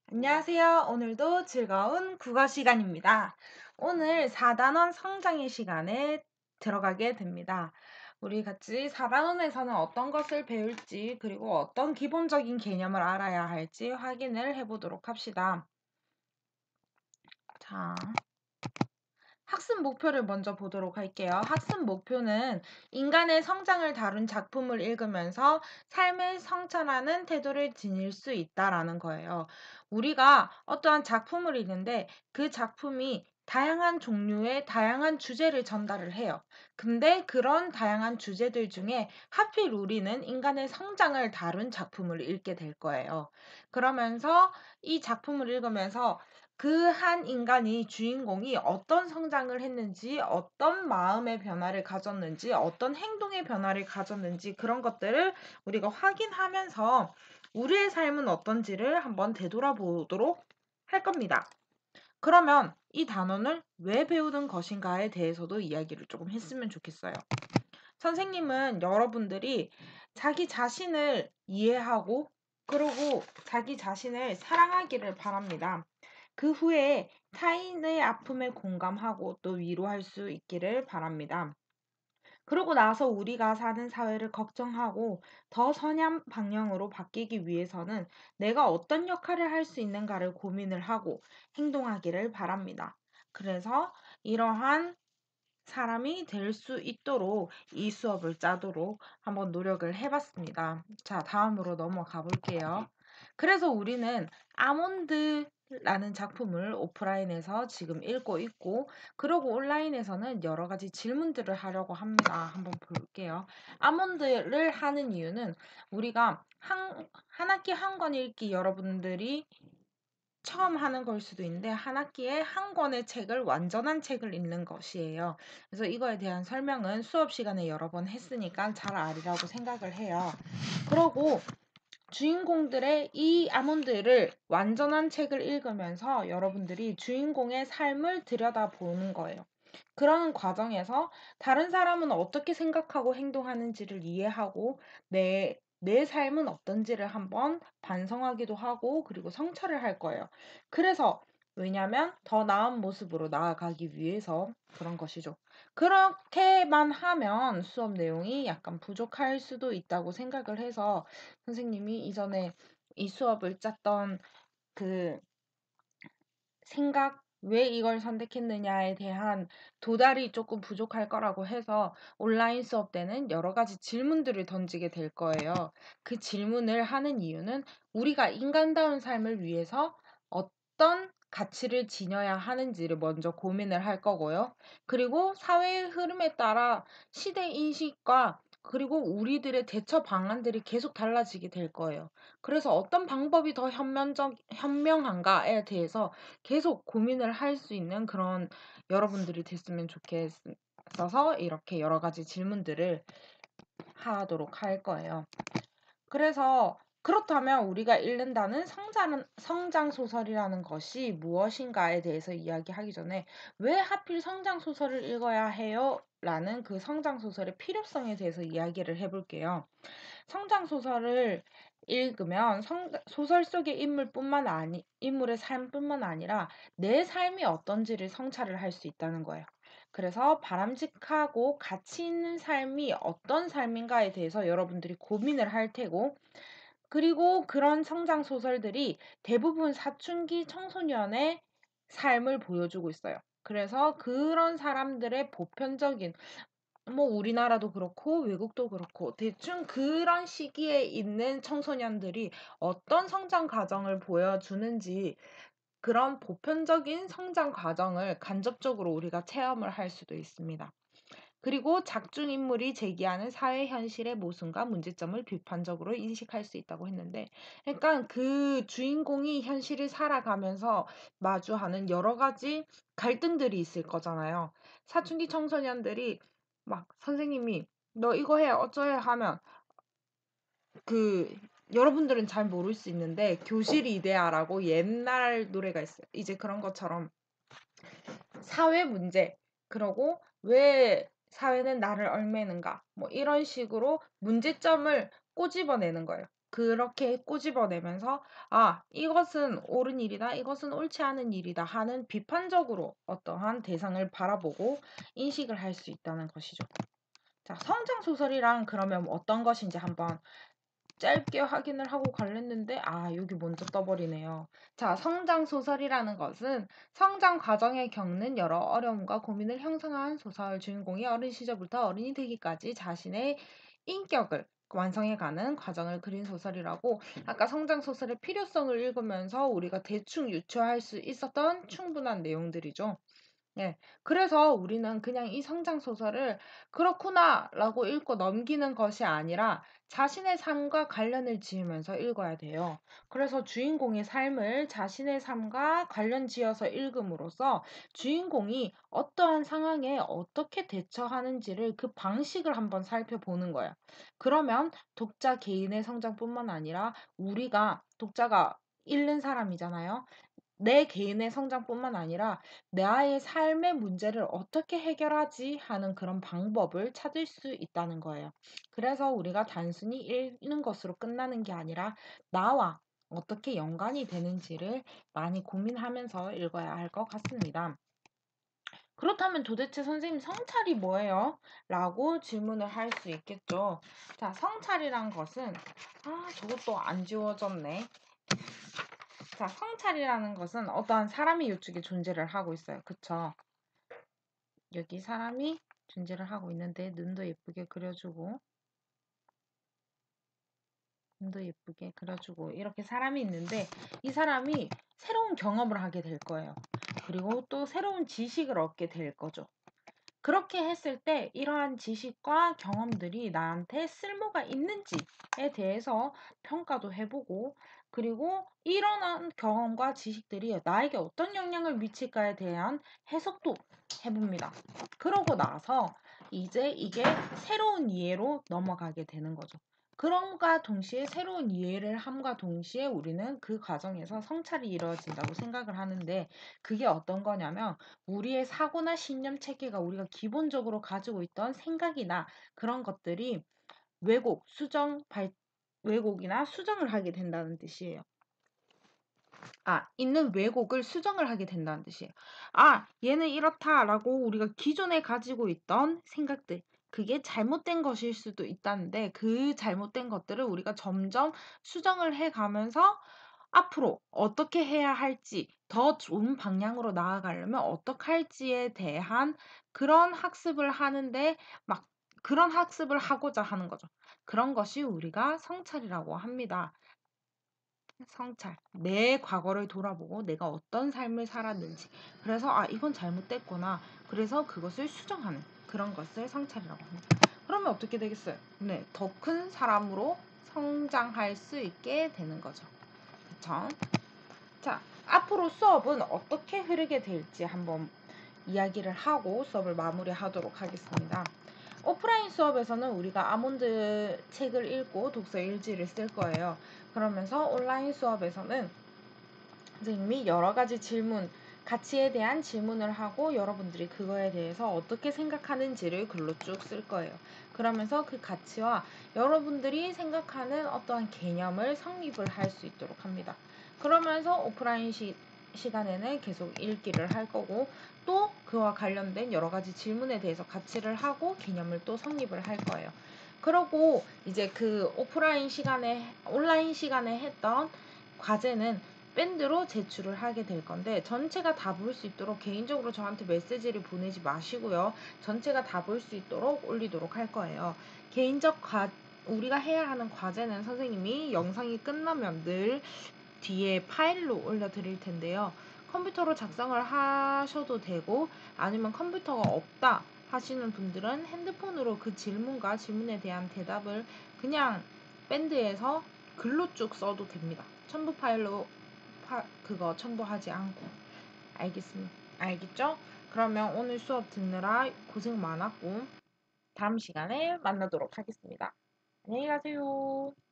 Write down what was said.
안녕하세요. 오늘도 즐거운 국어 시간입니다. 오늘 4단원 성장의 시간에 들어가게 됩니다. 우리 같이 4단원에서는 어떤 것을 배울지 그리고 어떤 기본적인 개념을 알아야 할지 확인을 해보도록 합시다. 자, 학습 목표를 먼저 보도록 할게요. 학습 목표는 인간의 성장을 다룬 작품을 읽으면서 삶을 성찰하는 태도를 지닐 수 있다라는 거예요. 우리가 어떠한 작품을 읽는데 그 작품이 다양한 종류의 다양한 주제를 전달을 해요. 근데 그런 다양한 주제들 중에 하필 우리는 인간의 성장을 다룬 작품을 읽게 될 거예요. 그러면서 이 작품을 읽으면서 그 한 인간이 주인공이 어떤 성장을 했는지, 어떤 마음의 변화를 가졌는지, 어떤 행동의 변화를 가졌는지 그런 것들을 우리가 확인하면서 우리의 삶은 어떤지를 한번 되돌아보도록 할 겁니다. 그러면 이 단원을 왜 배우는 것인가에 대해서도 이야기를 조금 했으면 좋겠어요. 선생님은 여러분들이 자기 자신을 이해하고 그리고 자기 자신을 사랑하기를 바랍니다. 그 후에 타인의 아픔에 공감하고 또 위로할 수 있기를 바랍니다. 그러고 나서 우리가 사는 사회를 걱정하고 더 선한 방향으로 바뀌기 위해서는 내가 어떤 역할을 할 수 있는가를 고민을 하고 행동하기를 바랍니다. 그래서 이러한 사람이 될 수 있도록 이 수업을 짜도록 한번 노력을 해봤습니다. 자, 다음으로 넘어가 볼게요. 그래서 우리는 아몬드라는 작품을 오프라인에서 지금 읽고 있고, 그리고 온라인에서는 여러 가지 질문들을 하려고 합니다. 한번 볼게요. 아몬드를 하는 이유는 우리가 한 학기 한 권 읽기 여러분들이 처음 하는 걸 수도 있는데 한 학기에 한 권의 책을 완전한 책을 읽는 것이에요. 그래서 이거에 대한 설명은 수업 시간에 여러 번 했으니까 잘 아리라고 생각을 해요. 그러고 주인공들의 이 아몬드를 완전한 책을 읽으면서 여러분들이 주인공의 삶을 들여다보는 거예요. 그러는 과정에서 다른 사람은 어떻게 생각하고 행동하는지를 이해하고 내 삶은 어떤지를 한번 반성하기도 하고 그리고 성찰을 할 거예요. 그래서 왜냐면 더 나은 모습으로 나아가기 위해서 그런 것이죠. 그렇게만 하면 수업 내용이 약간 부족할 수도 있다고 생각을 해서 선생님이 이전에 이 수업을 짰던 그 생각, 왜 이걸 선택했느냐에 대한 도달이 조금 부족할 거라고 해서 온라인 수업 때는 여러 가지 질문들을 던지게 될 거예요. 그 질문을 하는 이유는 우리가 인간다운 삶을 위해서 어떤 가치를 지녀야 하는지를 먼저 고민을 할 거고요. 그리고 사회의 흐름에 따라 시대 인식과 그리고 우리들의 대처 방안들이 계속 달라지게 될 거예요. 그래서 어떤 방법이 더 현명한가에 대해서 계속 고민을 할 수 있는 그런 여러분들이 됐으면 좋겠어서 이렇게 여러 가지 질문들을 하도록 할 거예요. 그래서 그렇다면 우리가 읽는다는 성장 소설이라는 것이 무엇인가에 대해서 이야기하기 전에 왜 하필 성장 소설을 읽어야 해요? 라는 그 성장 소설의 필요성에 대해서 이야기를 해볼게요. 성장 소설을 읽으면 소설 속의 인물의 삶뿐만 아니라 내 삶이 어떤지를 성찰을 할 수 있다는 거예요. 그래서 바람직하고 가치 있는 삶이 어떤 삶인가에 대해서 여러분들이 고민을 할 테고, 그리고 그런 성장 소설들이 대부분 사춘기 청소년의 삶을 보여주고 있어요. 그래서 그런 사람들의 보편적인 뭐 우리나라도 그렇고 외국도 그렇고 대충 그런 시기에 있는 청소년들이 어떤 성장 과정을 보여주는지 그런 보편적인 성장 과정을 간접적으로 우리가 체험을 할 수도 있습니다. 그리고 작중 인물이 제기하는 사회 현실의 모순과 문제점을 비판적으로 인식할 수 있다고 했는데, 그러니까 그 주인공이 현실을 살아가면서 마주하는 여러 가지 갈등들이 있을 거잖아요. 사춘기 청소년들이 막 선생님이 너 이거 해 어쩌해 하면 그 여러분들은 잘 모를 수 있는데 교실 이데아라고 옛날 노래가 있어요. 이제 그런 것처럼 사회 문제, 그러고 왜 사회는 나를 얽매는가, 뭐 이런 식으로 문제점을 꼬집어내는 거예요. 그렇게 꼬집어내면서 아, 이것은 옳은 일이다, 이것은 옳지 않은 일이다 하는 비판적으로 어떠한 대상을 바라보고 인식을 할 수 있다는 것이죠. 자, 성장 소설이랑 그러면 어떤 것인지 한번 짧게 확인을 하고 갈랬는데 아, 여기 먼저 떠버리네요. 자, 성장 소설이라는 것은 성장 과정에 겪는 여러 어려움과 고민을 형성한 소설. 주인공이 어린 시절부터 어른이 되기까지 자신의 인격을 완성해가는 과정을 그린 소설이라고. 아까 성장 소설의 필요성을 읽으면서 우리가 대충 유추할 수 있었던 충분한 내용들이죠. 예. 그래서 우리는 그냥 이 성장 소설을 '그렇구나.'라고 읽고 넘기는 것이 아니라 자신의 삶과 관련을 지으면서 읽어야 돼요. 그래서 주인공의 삶을 자신의 삶과 관련 지어서 읽음으로써 주인공이 어떠한 상황에 어떻게 대처하는지를 그 방식을 한번 살펴보는 거예요. 그러면 독자 개인의 성장뿐만 아니라 우리가 독자가 읽는 사람이잖아요. 내 개인의 성장뿐만 아니라 '나의 삶의 문제를 어떻게 해결하지?' 하는 그런 방법을 찾을 수 있다는 거예요. 그래서 우리가 단순히 읽는 것으로 끝나는 게 아니라 나와 어떻게 연관이 되는지를 많이 고민하면서 읽어야 할 것 같습니다. 그렇다면 도대체 선생님 성찰이 뭐예요? 라고 질문을 할 수 있겠죠. 자, 성찰이란 것은 저것도 안 지워졌네. 자, 성찰이라는 것은 어떠한 사람이 이쪽에 존재를 하고 있어요. 그쵸? 여기 사람이 존재를 하고 있는데 눈도 예쁘게 그려주고 눈도 예쁘게 그려주고 이렇게 사람이 있는데 이 사람이 새로운 경험을 하게 될 거예요. 그리고 또 새로운 지식을 얻게 될 거죠. 그렇게 했을 때 이러한 지식과 경험들이 나한테 쓸모가 있는지에 대해서 평가도 해보고 그리고 이러한 경험과 지식들이 나에게 어떤 영향을 미칠까에 대한 해석도 해봅니다. 그러고 나서 이제 이게 새로운 이해로 넘어가게 되는 거죠. 그럼과 동시에 새로운 이해를 함과 동시에 우리는 그 과정에서 성찰이 이루어진다고 생각을 하는데 그게 어떤 거냐면 우리의 사고나 신념 체계가 우리가 기본적으로 가지고 있던 생각이나 그런 것들이 왜곡, 왜곡이나 수정을 하게 된다는 뜻이에요. 있는 왜곡을 수정을 하게 된다는 뜻이에요. 얘는 이렇다라고 우리가 기존에 가지고 있던 생각들, 그게 잘못된 것일 수도 있다는데 그 잘못된 것들을 우리가 점점 수정을 해 가면서 앞으로 어떻게 해야 할지, 더 좋은 방향으로 나아가려면 어떻게 할지에 대한 그런 학습을 하는데 막 그런 학습을 하고자 하는 거죠. 그런 것이 우리가 성찰이라고 합니다. 성찰. 내 과거를 돌아보고 내가 어떤 삶을 살았는지. 그래서 이건 잘못됐구나. 그래서 그것을 수정하는 그런 것을 성찰이라고 합니다. 그러면 어떻게 되겠어요? 네, 더 큰 사람으로 성장할 수 있게 되는 거죠. 그쵸? 자, 앞으로 수업은 어떻게 흐르게 될지 한번 이야기를 하고 수업을 마무리하도록 하겠습니다. 오프라인 수업에서는 우리가 아몬드 책을 읽고 독서 일지를 쓸 거예요. 그러면서 온라인 수업에서는 선생님이 여러 가지 질문, 가치에 대한 질문을 하고 여러분들이 그거에 대해서 어떻게 생각하는지를 글로 쭉 쓸 거예요. 그러면서 그 가치와 여러분들이 생각하는 어떠한 개념을 성립을 할 수 있도록 합니다. 그러면서 오프라인 시간에는 계속 읽기를 할 거고 또 그와 관련된 여러 가지 질문에 대해서 가치를 하고 개념을 또 성립을 할 거예요. 그러고 이제 그 온라인 시간에 했던 과제는 밴드로 제출을 하게 될 건데 전체가 다 볼 수 있도록 개인적으로 저한테 메시지를 보내지 마시고요. 전체가 다 볼 수 있도록 올리도록 할 거예요. 우리가 해야 하는 과제는 선생님이 영상이 끝나면 늘 뒤에 파일로 올려드릴 텐데요. 컴퓨터로 작성을 하셔도 되고 아니면 컴퓨터가 없다 하시는 분들은 핸드폰으로 그 질문에 대한 대답을 그냥 밴드에서 글로 쭉 써도 됩니다. 첨부 파일로 그거 첨부하지 않고. 알겠습니다. 알겠죠? 그러면 오늘 수업 듣느라 고생 많았고 다음 시간에 만나도록 하겠습니다. 안녕히 가세요.